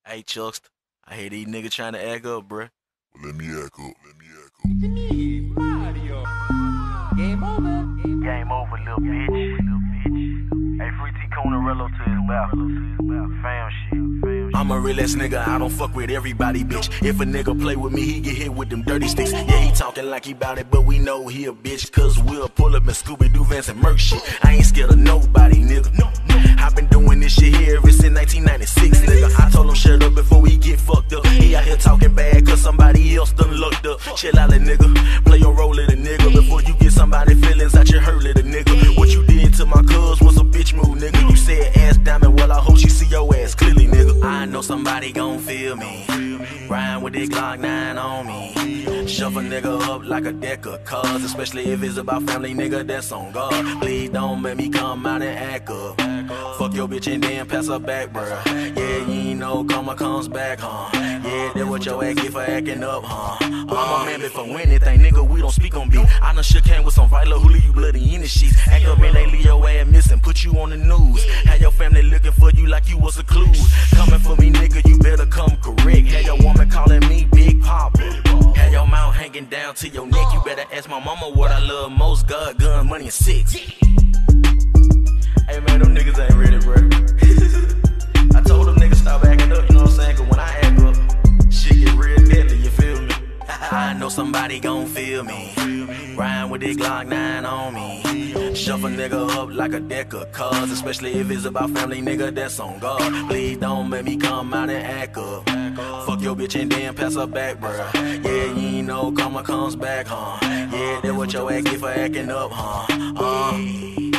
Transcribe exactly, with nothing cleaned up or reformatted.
Hey, Chuckster, I hear these niggas trying to act up, bruh. Well, let me act up, let me act up. What you mean? Mario. Game over. Game over, little bitch. Hey, free T Conerello to his mouth. Fam shit. I'm a real ass nigga, I don't fuck with everybody, bitch. If a nigga play with me, he get hit with them dirty sticks. Yeah, he talking like he bout it, but we know he a bitch. Cause we'll pull up in Scooby-Doo Vans and murk shit. I ain't scared of nobody, nigga. No, no. I been doing this shit here ever since nineteen ninety-six, nigga. I told him shut up before we get fucked up. He out here talking bad cause somebody else done looked up. Chill out, little nigga. Play your role, little nigga. Before you get somebody feelings out your hurt, little nigga. What you did to my cuz was a bitch move, nigga. You said ass diamond, well I hope she see your ass clearly, nigga. I know somebody gon' feel me. Ryan with this Glock nine on me. Shove a nigga up like a deck of cards, especially if it's about family, nigga, that's on guard. Please don't make me come out and act up. Fuck your bitch and then pass her back, bruh. Yeah, you ain't know karma comes back, huh? Yeah, that what your ass get for acting up, huh? I'm a man before anything, nigga, we don't speak on beat. I done shook hand with some Viola who leave you bloody in the sheets. Act up and they leave your ass missing, put you on the news. Have your family looking for you like you was a clue. Coming for me, nigga, you better come correct. Have your woman calling me Big Papa. Have your mouth hanging down to your neck. You better ask my mama what I love most, God, gun, money, and sex. Hey man, them niggas ain't ready, bro. I told them niggas stop acting up, you know what I'm saying? Cause when I act up, shit get real deadly, you feel me? I know somebody gon' feel me. Ryan with this Glock nine on me. Shove a nigga up like a deck of cards, especially if it's about family, nigga, that's on guard. Please don't make me come out and act up. Fuck your bitch and then pass her back, bruh. Yeah, you ain't know karma comes back, huh? Yeah, that what your ass get for acting up, huh? Uh.